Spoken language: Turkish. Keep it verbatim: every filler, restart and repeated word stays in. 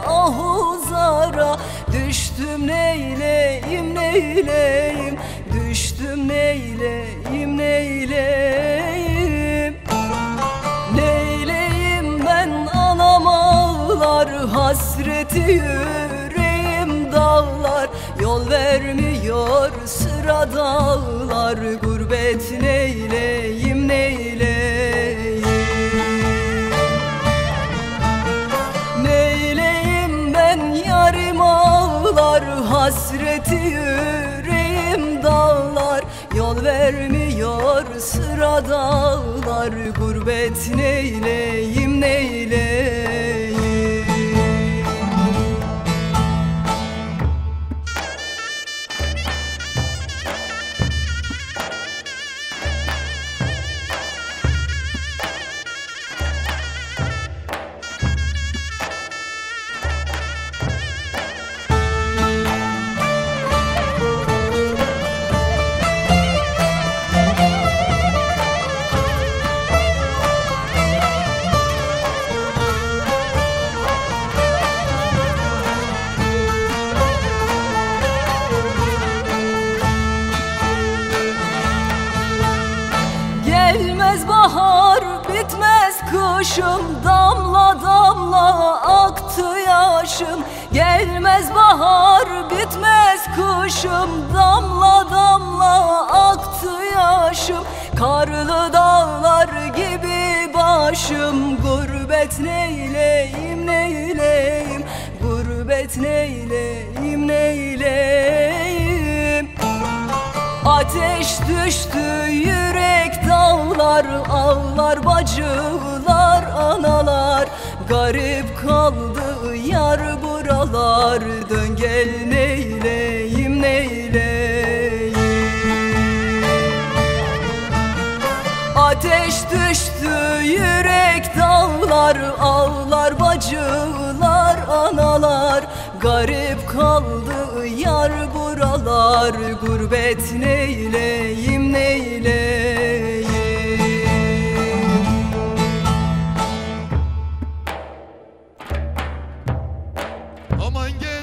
ahuzara. Düştüm neyleyim neyleyim, düştüm neyleyim neyleyim. Neyleyim ben anam ağlar, hasreti yüreğim dağlar. Yol vermiyor sıra dağlar, gurbet neyleyim neyleyim. Neyleyim ben yarim ağlar, hasreti yüreğim dağlar. Yol vermiyor sıra dağlar, gurbet neyleyim neyleyim. Gelmez bahar, bitmez kışım, damla damla aktı yaşım. Gelmez bahar, bitmez kışım, damla damla aktı yaşım. Karlı dağlar gibi başım, gurbet neyleyim neyleyim, gurbet neyleyim neyleyim. Ateş düştü yürek dağlar, ağlar bacılar analar. Garip kaldı yar buralar, dön gel neyleyim neyleyim. Ateş düştü yürek dağlar, ağlar bacılar analar. Garip kaldı yar buralar, gurbet neyleyim neyleyim. Aman gel